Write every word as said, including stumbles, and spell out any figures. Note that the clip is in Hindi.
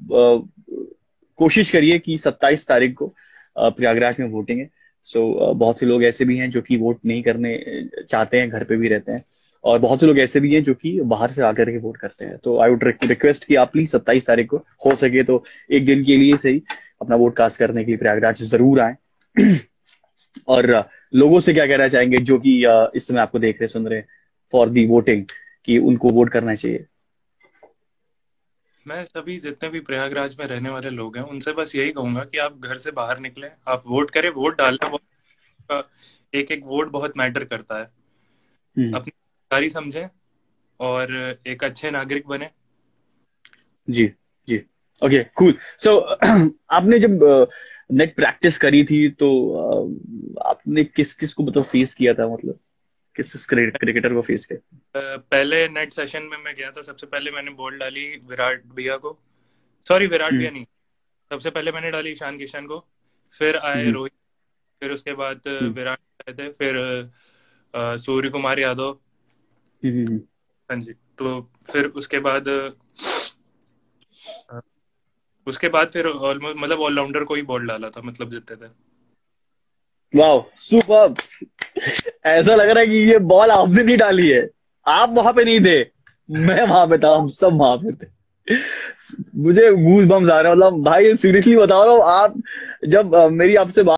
कोशिश करिए कि सत्ताईस तारीख को अ, प्रयागराज में वोटिंग है। सो बहुत से लोग ऐसे भी हैं जो कि वोट नहीं करने चाहते हैं, घर पे भी रहते हैं। और बहुत से लोग ऐसे भी हैं जो कि बाहर से आकर के वोट करते हैं। तो आई वुड रिक्वेस्ट कि आप प्लीज सत्ताईस तारीख को हो सके तो एक दिन के लिए सही अपना वोट कास्ट करने के लिए प्रयागराज जरूर आए। और अ, लोगों से क्या कहना चाहेंगे जो कि अ, इस समय आपको देख रहे सुन रहे फॉर दी वोटिंग, कि उनको वोट करना चाहिए? मैं सभी जितने भी प्रयागराज में रहने वाले लोग हैं उनसे बस यही कहूंगा कि आप घर से बाहर निकलें, आप वोट करें, वोट डालना बहुत, एक एक वोट बहुत मैटर करता है। हम्म। अपनी जिम्मेदारी समझें और एक अच्छे नागरिक बने। जी। जी। Okay, cool. सो आपने जब नेट प्रैक्टिस करी थी तो अ, आपने किस किस को मतलब फेस किया था, मतलब किस किस क्रिकेटर को फेस किया? पहले नेट सेशन में मैं गया था, सबसे पहले मैंने बॉल डाली विराट भैया को। Sorry, Virat hmm. भैया नहीं, सबसे पहले मैंने डाली ईशान किशन को। फिर आए हम्म। रोहित। फिर उसके बाद हम्म। विराट आए थे। फिर अ, सूर्य कुमार यादव। हम्म। हाँ जी। तो फिर उसके बाद अ, उसके बाद फिर ऑलमोस्ट मतलब ऑलराउंडर को ही बॉल डाला था, मतलब जितने थे। वाह, सुपर। ऐसा लग रहा है कि ये बॉल आपने नहीं डाली है। आप वहां पे नहीं थे, मैं वहां पे था, हम सब वहां पे थे। मुझे गूज बम्स आ रहे हैं, मतलब भाई सीरियसली बता रहा हूँ। आप जब अ, मेरी आपसे